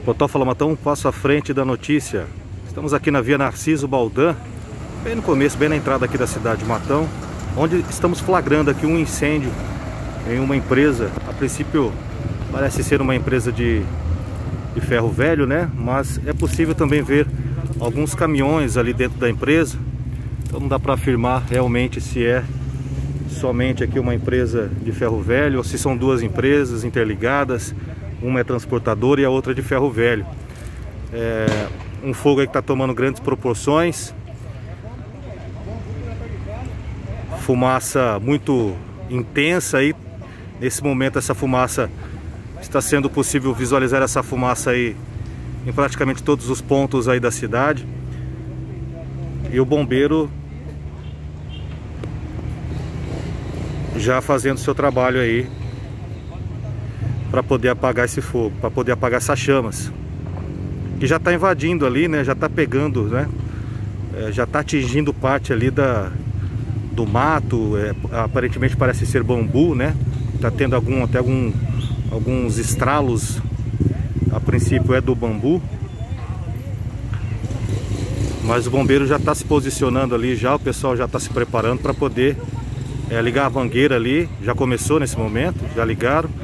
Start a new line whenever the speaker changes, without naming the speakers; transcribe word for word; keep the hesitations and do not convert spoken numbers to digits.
Portal Fala Matão, um passo à frente da notícia. Estamos aqui na Via Narciso Baldan, bem no começo, bem na entrada aqui da cidade de Matão, onde estamos flagrando aqui um incêndio em uma empresa. A princípio parece ser uma empresa de, de ferro velho, né? Mas é possível também ver alguns caminhões ali dentro da empresa. Então não dá para afirmar realmente se é somente aqui uma empresa de ferro velho ou se são duas empresas interligadas. Uma é transportadora e a outra é de ferro velho. É um fogo aí que está tomando grandes proporções. Fumaça muito intensa aí. Nesse momento essa fumaça está sendo possível visualizar essa fumaça aí em praticamente todos os pontos aí da cidade. E o bombeiro já fazendo seu trabalho aí para poder apagar esse fogo, para poder apagar essas chamas que já está invadindo ali, né? Já está pegando, né? É, já está atingindo parte ali da do mato. É, aparentemente parece ser bambu, né? Tá tendo algum até algum alguns estralos. A princípio é do bambu, mas o bombeiro já está se posicionando ali, já o pessoal já está se preparando para poder é, ligar a mangueira ali. Já começou nesse momento, já ligaram.